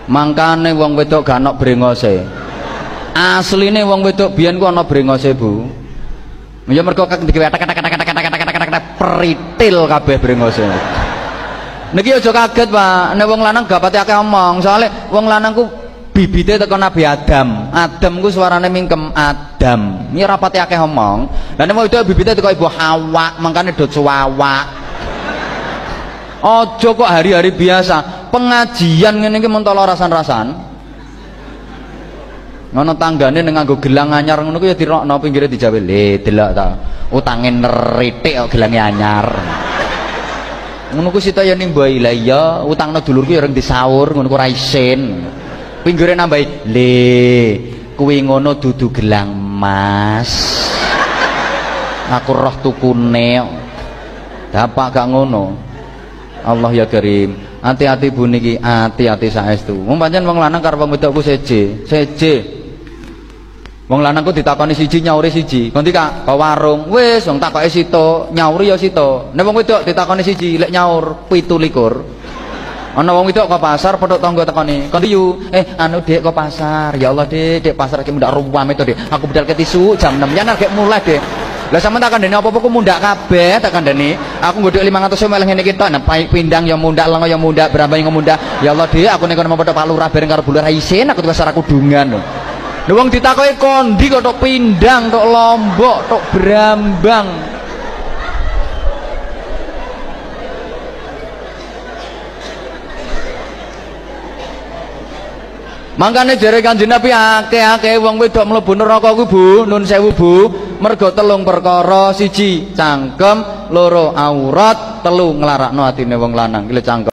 Mangkane wong wedok gak ana brengose. Asline wong wedok biyen ku ana brengose, Bu. Ya mergo digawe peritil kabeh brengose. Niki aja kaget, Pak. Nek wong lanang gak pati akeh omong, soalnya wong lanang ku bibite teko Nabi Adam. Adam ku suarane mingkem Adam. Ini ora pati akeh omong. Lah nek wedok bibite teko Ibu Hawa, mangkane do cuwawak. Aja kok hari-hari biasa, pengajian ngene iki mentolo rasan-rasan. Ngono tanggane ning nganggo gelang anyar ngono ku ya dirokno pinggire dijawe le delok ta. Utange neritik kok gelange anyar. Ngono ku sita ya ning mbok lha iya utangno dulurku ya reng disaur ngono ku ora isin. Pinggire nambahi le kuwi ngono dudu gelang emas. Aku roh tukune. Dapak gak ngono. Allah ya Karim. Hati-hati Bu niki, hati-hati saestu. Wong pancen wong lanang karo wong wedok ku seje. Wong lanang ku ditakoni siji nyauri siji. Kondi Kak, ke warung. Wis wong takoke sito, nyauri ya sito. Nek wong wedok ditakoni siji, lek nyaur 17. Ana wong wedok ke pasar padha tangga tekoni. Kondi yu, anu Dek ke pasar. Ya Allah Dek pasar iki mundak ruwame to Dek. Aku bedal ke tisu jam 6 ya nek mulai Dek. Lah sampean tak kandhani apa-apa ku mundak kabeh tak kandhani. Aku nggodhok 500 meleh ngene iki tok. Nah, pindang ya mundak, lenga ya mundak, brambang ya mundak. Ya Allah Dek, aku nek kono padha palurah bareng karo bulir isin aku pasar kudungan. Lha wong ditakoki kondi kok tok pindang, tok lombok, tok brambang. Mangkane jare Kanjeng Nabi akeh-akeh wong wedok mlebu neraka ku Bu, nun sewu Bu, mergo telung perkara, siji cangkem, loro aurat, telu nglarakno atine wong lanang. Iki cangkem